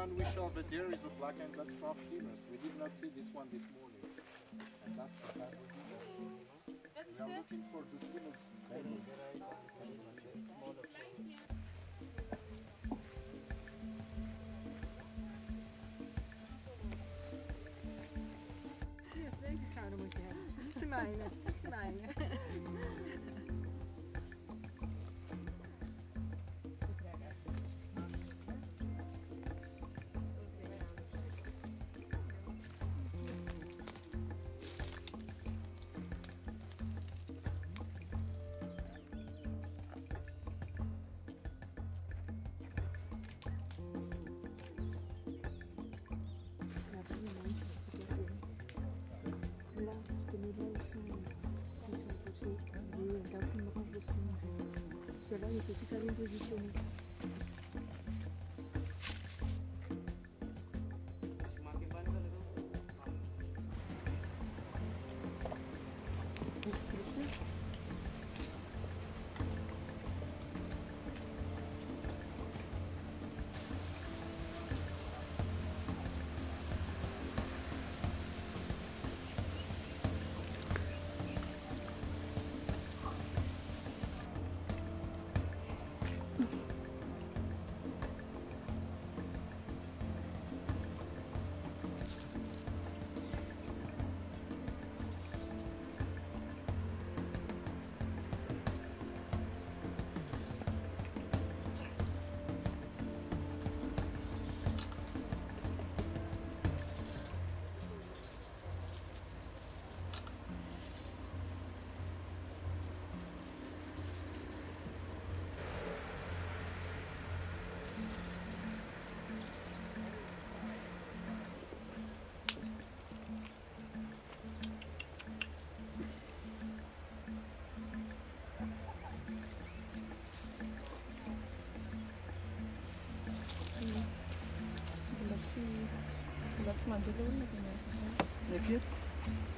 one we shot the deer is a black and black striped femurs. We did not see this one this morning. And that's the time we do this. We are looking for this little smaller. Deze schouder moet je hebben. Niet de mijne, niet de mijne. Ceux-là, il était super bien positionné. Dat is maar de loon met de mensen. Heb je het?